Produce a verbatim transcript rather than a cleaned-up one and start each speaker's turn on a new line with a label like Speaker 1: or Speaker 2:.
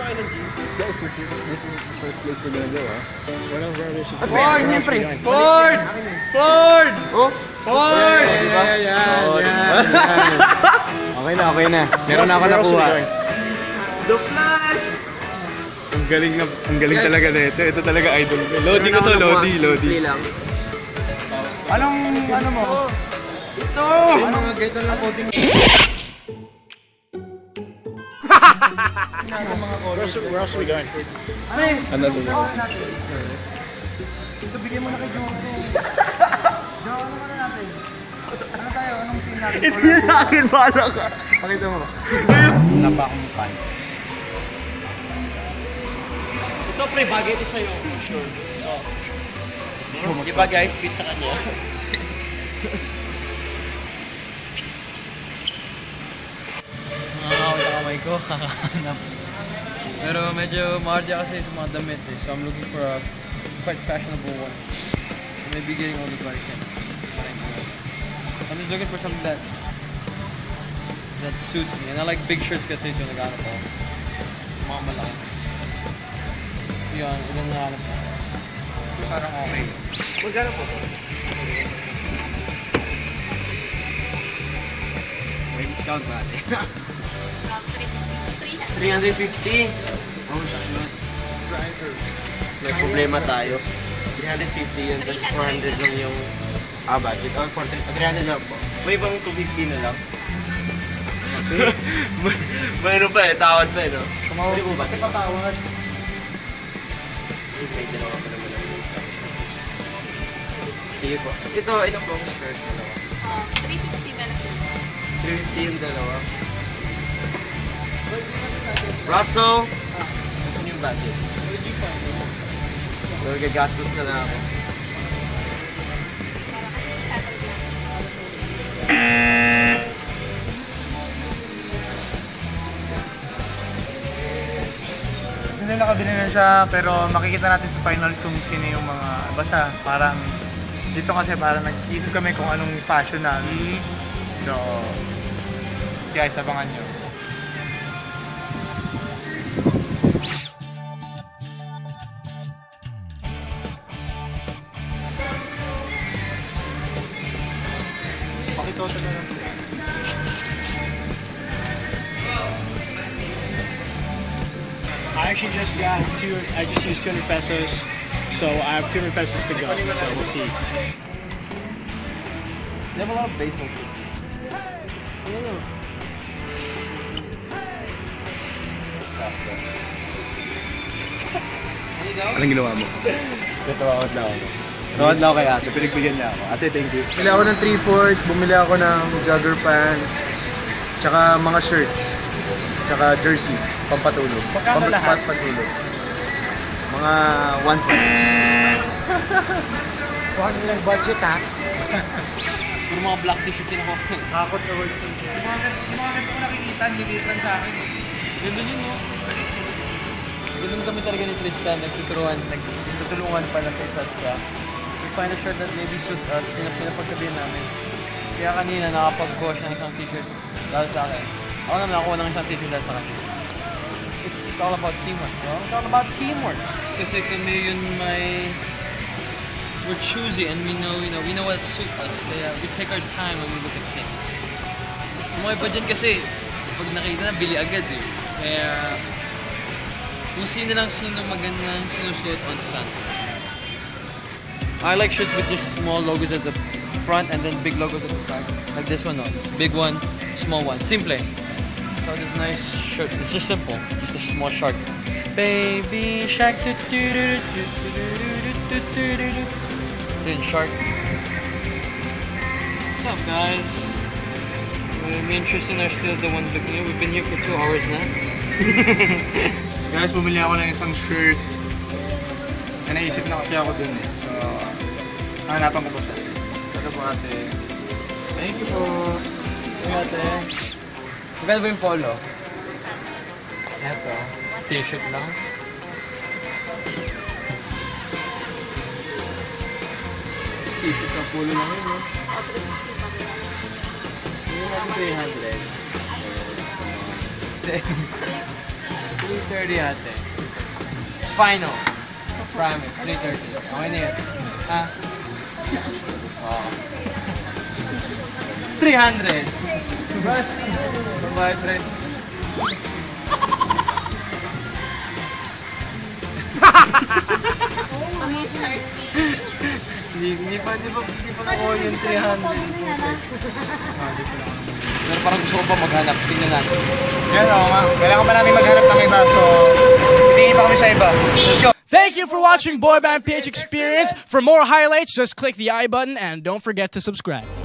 Speaker 1: kayo ng jeans?
Speaker 2: Guys, this is, this is the first place we're gonna go, ha? What else where we should go?
Speaker 1: Ford! Siyempre! Ford! Ford! Oh! Ford!
Speaker 2: Yan, yan, yan. Okay na, okay na. Meron na ako nakuha.
Speaker 1: The Flash!
Speaker 2: Ang galing na, ang galing talaga na ito. Ito talaga idol ko. Lodi ko to, Lodi, Lodi. Anong, ano mo?
Speaker 1: Ito!
Speaker 2: Anong ganito lang coating mo?
Speaker 3: Where else are we going?
Speaker 2: Ano to?
Speaker 3: Ito, bigyan mo na kay Joe. Joe, ano muna natin? Ano tayo? Anong team natin?
Speaker 1: Ito yun sa akin, bahala ka.
Speaker 2: Pakita mo. Napa akong pants.
Speaker 1: Ito pre, bagay ito sa'yo. Sure. Oh. Diba guys, fit sa kanya.
Speaker 4: Nakakawit ang kamay ko, kakahanap. Pero medyo maardya kasi sa mga damit eh. So I'm looking for a quite fashionable one. Maybe getting all the body can. I'm just looking for something that that suits me. And I like big shirts kasi so naghanap ako. Mga malaki. Yun, ilan naghanap ako. Parang okay.
Speaker 1: Magkano po?
Speaker 2: May discount ba?
Speaker 1: three fifty.
Speaker 2: Oh, driver.
Speaker 1: May problema tayo. three fifty yun, tapos four hundred lang yung ah, budget. Oh, three hundred lang po. May ibang two fifty na lang. Mayroon pa eh, tawad pa eh, no? Hindi po ba? Hindi pa tawad. May dalawa pa naman lang. Sige po. Ito, ilang po ang skirt? Dalawa.
Speaker 5: three fifty na lang.
Speaker 1: three fifty yung dalawa. Russell! Saan yung budget? So, gagastos na na ako.
Speaker 3: Hindi nakabili na siya, pero makikita natin sa finals kung sino yung mga basta parang dito kasi parang nag-iisip kami kung anong fashion namin. So, guys, abangan nyo. Pakitoto na lang.
Speaker 6: I actually just got two, I just used two hundred pesos, so I have two hundred pesos to go, so we'll see.
Speaker 4: They have a lot of baseball too.
Speaker 2: Anong ginawa mo? Natawad lang ako. Natawad lang ako kay ate. Pinagbigyan niya ako. Ate, thank you.
Speaker 3: Bumili ako ng three fourths, bumili ako ng jogger pants, tsaka mga shirts, tsaka jersey, pampatulog. Pampatulog. Mga one fourth.
Speaker 1: Huwag nilang budget ha.
Speaker 4: Puro mga black t-shirt din ako.
Speaker 3: Kakot na words. Yung mga ganito ko nakikita, nilitan sa akin.
Speaker 4: Ganda din no? Ganun kami talaga ni Tristan, nagtuturuan, nagtutulungan pala sa isa't isa. We find a shirt that maybe suit us, yun ang pinapagsabihin namin. Kaya kanina nakapag-wash ng isang t-shirt dahil sa akin. Ako naman nakuha ng isang t-shirt dahil sa kanya. It's, it's just all about teamwork, no? It's all about teamwork. Kasi kami yun may... We're choosy and we know, you know, we know what suits us. Kaya we take our time when we look at things. Yung mga iba dyan kasi, pag nakita na, bili agad eh. Kaya... Kung sino lang sino magandang sinusuot on sun. I like shirts with just small logos at the front and then big logos at the back. Like this one, no? Big one, small one. Simple. So this nice shirt. It's just simple. Just a small shark. Baby shark. Then shark. What's up, guys? Me and Tristan are still the ones looking here. We've been here for two hours now.
Speaker 3: Guys, bumili ako ng isang shirt. Na naisip na kasi ako dun eh. So, hanapan ko po siya. Ito po ate.
Speaker 4: Thank you po. Thank you ate. Magkano ba yung polo? Eto. T-shirt lang. T-shirt sa polo lang yun eh. Hindi natin three hundred. three thirty ate. Final. Promise, three thirty. Okay na yun. Ha? Oo. three hundred. Ba't? Babayad, friend. Hindi, hindi pa, hindi pa, hindi pa nakuha yung three hundred. Pero parang gusto ko pa maghanap. Tingnan natin.
Speaker 3: Yan o, ma. Kailangan pa namin maghanap ng iba, so hindi pa kami sa iba. Let's go!
Speaker 5: Thank you for watching Boy Band P H Experience. For more highlights, just click the I button and don't forget to subscribe.